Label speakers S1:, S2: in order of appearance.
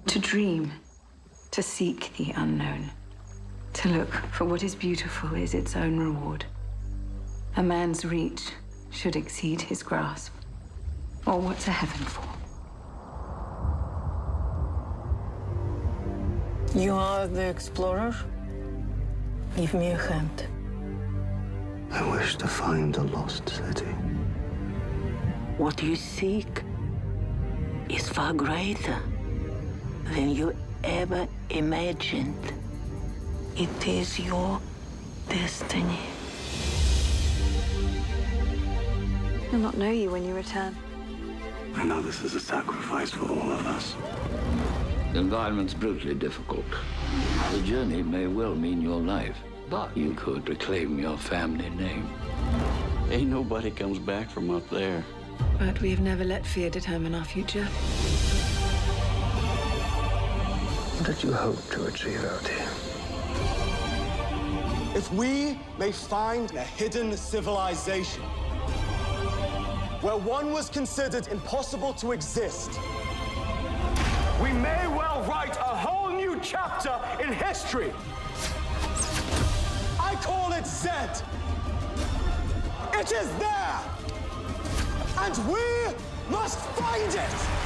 S1: To dream, to seek the unknown, to look for what is beautiful is its own reward. A man's reach should exceed his grasp. Or what's a heaven for?
S2: You are the explorer? Give me a hand.
S3: I wish to find a lost city.
S2: What you seek is far greater than you ever imagined. It is your destiny.
S1: He'll not know you when you return.
S3: I know this is a sacrifice for all of us.
S4: The environment's brutally difficult. The journey may well mean your life, but you could reclaim your family name.
S5: Ain't nobody comes back from up there.
S1: But we have never let fear determine our future.
S3: What did you hope to achieve out here?
S6: If we may find a hidden civilization where one was considered impossible to exist, we may well write a whole new chapter in history. I call it Zed. It is there, and we must find it.